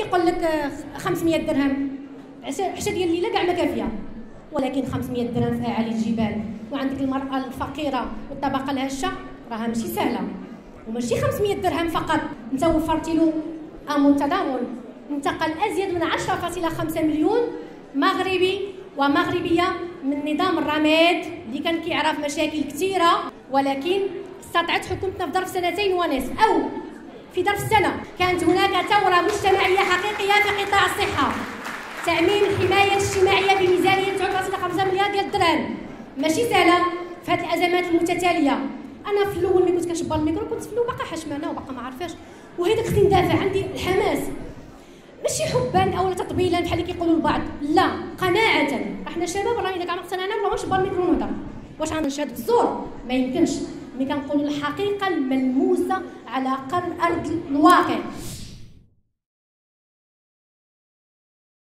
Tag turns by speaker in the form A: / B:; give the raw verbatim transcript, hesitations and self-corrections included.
A: يقول لك خمسمية درهم عشا ديال الليله كاع ما كافيه، ولكن خمسمية درهم في اعالي الجبال وعندك المراه الفقيره والطبقه الهشه راها ماشي سهله. وماشي خمسمية درهم فقط، انت وفرتي له امون تضامن انتقل ازيد من عشرة فاصلة خمسة مليون مغربي ومغربيه من نظام الرماد اللي كان كيعرف مشاكل كثيره، ولكن استطاعت حكومتنا في ظرف سنتين ونصف او في ظرف سنه كانت هناك ثوره مجتمعيه حقيقيه في قطاع الصحه، تامين الحمايه الاجتماعيه بميزانيه تسعة فاصلة خمسة مليار ديال الدرهم. ماشي سهله في هذه الازمات المتتاليه. انا في الاول ملي كنت كنشبر الميكرو كنت في الاول باقا حشمانه وباقا ما عارفاش، وهذاك خصني ندافع، عندي الحماس ماشي حبا او تطبيلا بحال اللي كيقولوا البعض، لا قناعه. احنا شباب راه اذا كان اقتنعنا ولا غنشبر الميكرو ونهضر، واش غنشهد بالزور؟ ما يمكنش. ملي كنقولوا الحقيقه الملموسه على ارض الواقع.